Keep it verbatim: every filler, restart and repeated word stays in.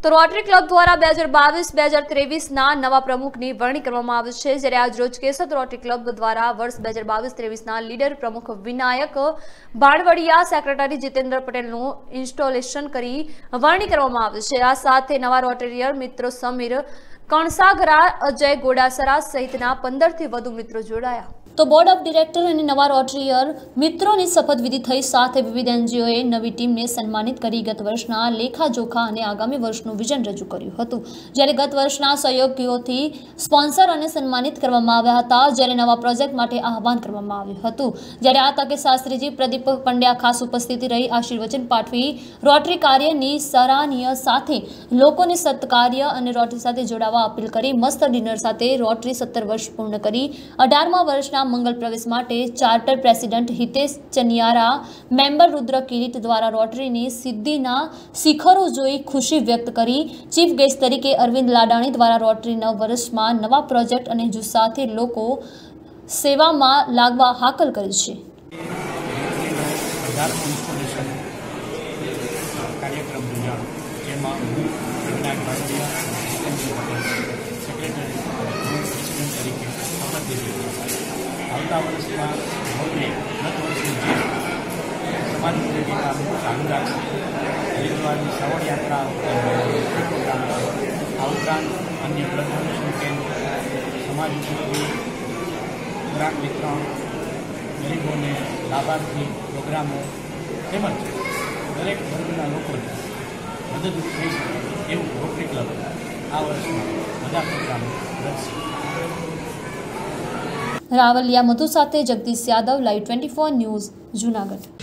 તો rotary club દ્વારા બે હજાર બાવીસ બે હજાર ત્રેવીસના નવા પ્રમુખની વરણી કરવામાં આવી છે, જ્યારે આજ રોજ કેશોદ રોટરી ક્લબ દ્વારા વર્ષ બે હજાર બાવીસ ત્રેવીસના લીડર પ્રમુખ વિનાયક બાણવડિયા, સેક્રેટરી જીતેન્દ્ર પટેલનું ઇન્સ્ટોલેશન કરી વરણી કરવામાં આવી છે। આ સાથે નવા રોટેરિયર મિત્રો સમીર કણસાગરા, અજય ગોડાસરા સહિતના પંદર થી વધુ મિત્રો જોડાયા। તો બોર્ડ ઓફ ડિરેક્ટર અને નવા રોટરીયર મિત્રોની શપથવિધિ થઈ સાથે વિવિધ એનજીઓએ નવી ટીમને સન્માનિત કરી ગત વર્ષના લેખાજોખા અને આગામી વર્ષનું વિઝન રજૂ કર્યું હતું, જ્યારે ગત વર્ષના સહયોગીઓથી સ્પોન્સર અને સન્માનિત કરવામાં આવ્યા હતા, જ્યારે નવા પ્રોજેક્ટ માટે આહવાન કરવામાં આવ્યું હતું। જ્યારે આ તકે શાસ્ત્રીજી પ્રદીપ પંડ્યા ખાસ ઉપસ્થિત રહી આશીર્વચન પાઠવી રોટરી કાર્યની સરાહનીય સાથે લોકોને સત્કાર્ય અને રોટરી સાથે જોડાવા અપીલ કરી મસ્ત ડિનર સાથે રોટરી સત્તર વર્ષ પૂર્ણ કરી અઢારમા વર્ષના મંગલ પ્રવેશ માટે charter president Hitesh Chaniyara, member Rudra Kirit દ્વારા રોટરીની સિદ્ધિના શિખરો જોઈ ખુશી વ્યક્ત કરી ચીફ ગેસ્ટ તરીકે અરવિંદ લાડાણી દ્વારા રોટરી નવ વર્ષમાં નવા પ્રોજેક્ટ અને જુસ્સાથી લોકો સેવામાં લાગવા હાકલ કરી છે। આવતા વર્ષમાં મોરબી ગત વર્ષની જેમ સમાજ મુદ્દે ચાલુ રાખશે। હરિદ્વારની શ્રવણ યાત્રા આ ઉપરાંત અન્ય બ્લડ ડોનેશન કેમ્પ, સમાજ ઉપયોગી ખોરાક વિતરણ, ગરીબોને લાભાર્થી પ્રોગ્રામો તેમજ દરેક વર્ગના લોકોને મદદરૂપ થઈ શકે એવું રોટરી ક્લબ આ વર્ષમાં બધા પ્રોગ્રામો કરશે। રાવલિયા મધુ સાથે Jagdish Yadav, live twenty four news, Junagadh.